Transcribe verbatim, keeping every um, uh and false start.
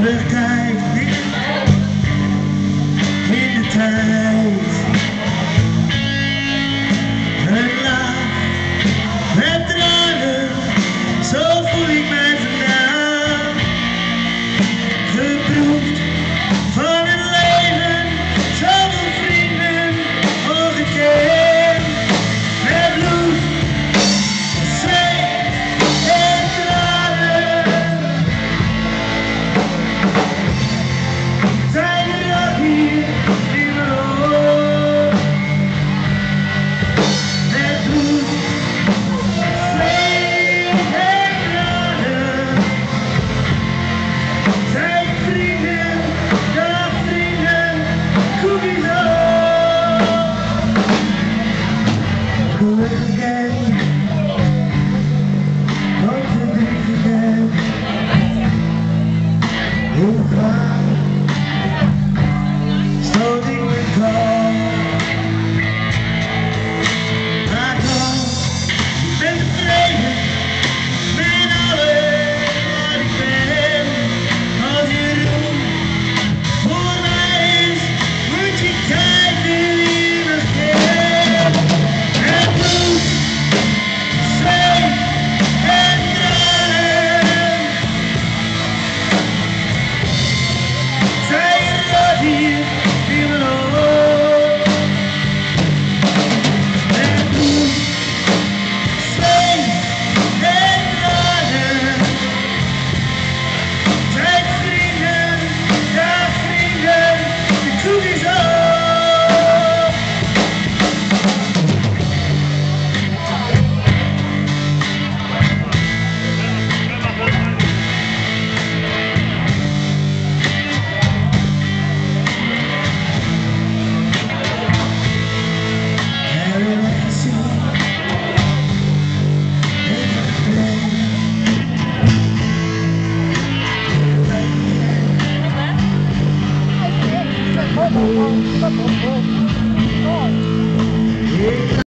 terugkijk in de tijd. Een laag met tranen, zo voel ik mij vandaag. Geproefd van het leven, zoveel vrienden ongekend. Met bloed, zweet en tranen. Zijn er ook hier in mijn oor? Met bloed, zweet en tranen. Zijn vrienden, dag vrienden, cookies op. Good again, don't you think again? Oh, God.